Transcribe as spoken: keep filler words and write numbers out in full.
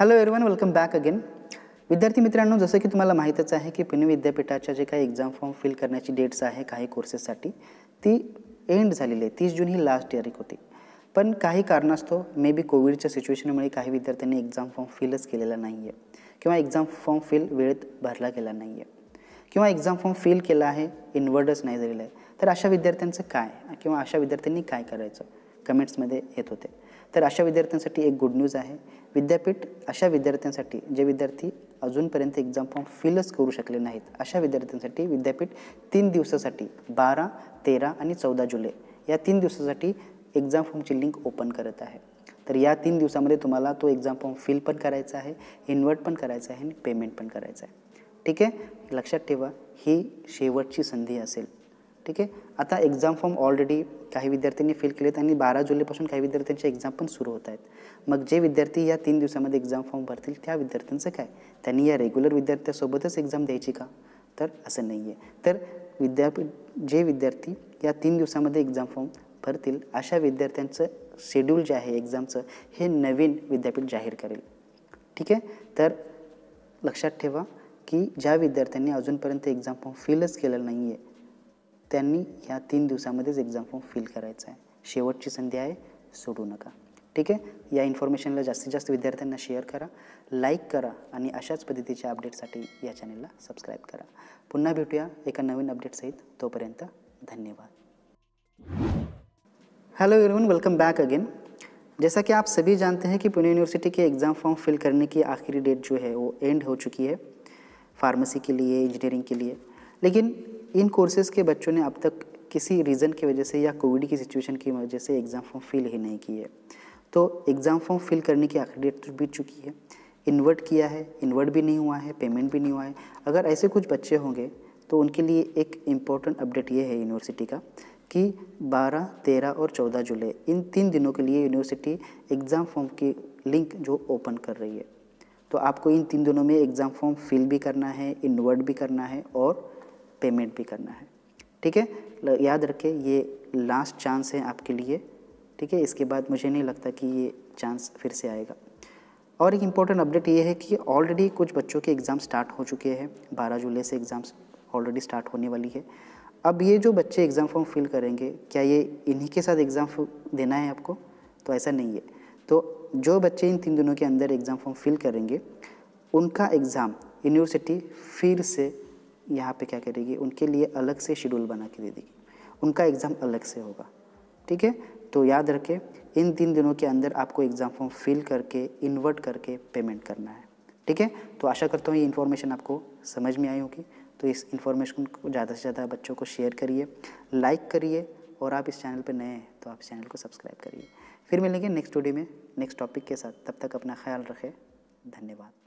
Hello everyone, welcome back again. विद्यार्थी मित्रांनो, जसं की तुम्हाला माहीतच आहे की पुणे विद्यापीठाच्या जे काही एक्झाम फॉर्म फिल करण्याची डेट्स आहे काही कोर्सेससाठी ती एंड झालेली आहे. तीस जून ही लास्ट तारीख होती. पण काही कारणास्तव मे बी कोविडच्या सिच्युएशनमुळे काही विद्यार्थ्यांनी एक्झाम फॉर्म फिलच केलेला नाही आहे किंवा एक्झाम फॉर्म फिल वेळेत भरला गेला नाही आहे किंवा एक्झाम फॉर्म फिल केला आहे इनवर्डच नाही झालेला आहे. तर अशा विद्यार्थ्यांचं काय किंवा अशा विद्यार्थ्यांनी काय करायचं कमेंट्समध्ये येत होते. तर अशा विद्यार्थ्यांसाठी एक गुड न्यूज आहे. विद्यापीठ अशा विद्यार्थ्यांसाठी जे विद्यार्थी अजूनपर्यंत एक्झाम फॉर्म फिलच करू शकले नाहीत अशा विद्यार्थ्यांसाठी विद्यापीठ तीन दिवसासाठी बारा तेरा आणि चौदा जुलै या तीन दिवसासाठी एक्झाम फॉर्मची लिंक ओपन करत आहे. तर या तीन दिवसामध्ये तुम्हाला तो एक्झाम फॉर्म फिल पण करायचा आहे, इन्व्हर्ट पण करायचा आहे आणि पेमेंट पण करायचं आहे. ठीक आहे, लक्षात ठेवा ही शेवटची संधी असेल. ठीक आहे. आता एक्झाम फॉर्म ऑलरेडी काही विद्यार्थ्यांनी फिल केलेत आणि बारा जुलैपासून काही विद्यार्थ्यांचे एक्झाम पण सुरू होत आहेत. मग जे विद्यार्थी या तीन दिवसामध्ये एक्झाम फॉर्म भरतील त्या विद्यार्थ्यांचं काय, त्यांनी या रेग्युलर विद्यार्थ्यासोबतच एक्झाम द्यायची का? तर असं नाही आहे. तर विद्यापीठ जे विद्यार्थी या तीन दिवसामध्ये एक्झाम फॉर्म भरतील अशा विद्यार्थ्यांचं शेड्यूल जे आहे एक्झामचं हे नवीन विद्यापीठ जाहीर करेल. ठीक आहे. तर लक्षात ठेवा की ज्या विद्यार्थ्यांनी अजूनपर्यंत एक्झाम फॉर्म फिलच केलेलं नाही आहे त्यांनी ह्या तीन दिवसामध्येच एक्झाम फॉर्म फिल करायचा आहे. शेवटची संधी आहे, सोडू नका. ठीक आहे. या इन्फॉर्मेशनला जास्तीत जास्त विद्यार्थ्यांना शेअर करा, लाईक करा आणि अशाच पद्धतीच्या अपडेटसाठी या चॅनलला सबस्क्राईब करा. पुन्हा भेटूया एका नवीन अपडेटसहित. तोपर्यंत धन्यवाद. Hello everyone, welcome back again. जैसा कि आप सभी जानते हैं कि पुणे यूनिवर्सिटी के एग्ज़ाम फॉर्म फिल करने की आखिरी डेट जो है वो एंड हो चुकी है फार्मेसी के लिए, इंजीनियरिंग के लिए. लेकिन इन कोर्सेज़ के बच्चों ने अब तक किसी रीज़न की वजह से या कोविड की सिचुएशन की वजह से एग्ज़ाम फॉर्म फिल ही नहीं किए. तो एग्ज़ाम फॉर्म फिल करने की आखिरी डेट तो बीत चुकी है. इन्वर्ट किया है, इन्वर्ट भी नहीं हुआ है, पेमेंट भी नहीं हुआ है. अगर ऐसे कुछ बच्चे होंगे तो उनके लिए एक इम्पोर्टेंट अपडेट ये है यूनिवर्सिटी का कि बारह तेरह और चौदह जुलाई इन तीन दिनों के लिए यूनिवर्सिटी एग्ज़ाम फॉर्म की लिंक जो ओपन कर रही है. तो आपको इन तीन दिनों में एग्ज़ाम फॉर्म फिल भी करना है, इन्वर्ट भी करना है और पेमेंट भी करना है. ठीक है. याद रखें ये लास्ट चांस है आपके लिए. ठीक है. इसके बाद मुझे नहीं लगता कि ये चांस फिर से आएगा. और एक इम्पॉर्टेंट अपडेट ये है कि ऑलरेडी कुछ बच्चों के एग्ज़ाम स्टार्ट हो चुके हैं. बारह जुलाई से एग्ज़ाम्स ऑलरेडी स्टार्ट होने वाली है. अब ये जो बच्चे एग्ज़ाम फॉर्म फिल करेंगे क्या ये इन्हीं के साथ एग्ज़ाम देना है आपको? तो ऐसा नहीं है. तो जो बच्चे इन तीन दिनों के अंदर एग्ज़ाम फॉर्म फिल करेंगे उनका एग्ज़ाम यूनिवर्सिटी फिर से यहाँ पे क्या करेगी, उनके लिए अलग से शेड्यूल बना के दे देगी. उनका एग्ज़ाम अलग से होगा. ठीक है. तो याद रखें इन तीन दिनों के अंदर आपको एग्ज़ाम फॉर्म फिल करके इन्वर्ट करके पेमेंट करना है. ठीक है. तो आशा करता हूँ ये इन्फॉर्मेशन आपको समझ में आई होगी. तो इस इन्फॉर्मेशन को ज़्यादा से ज़्यादा बच्चों को शेयर करिए, लाइक करिए और आप इस चैनल पर नए हैं तो आप इस चैनल को सब्सक्राइब करिए. फिर मिलेंगे नेक्स्ट वीडियो में नेक्स्ट टॉपिक के साथ. तब तक अपना ख्याल रखें. धन्यवाद.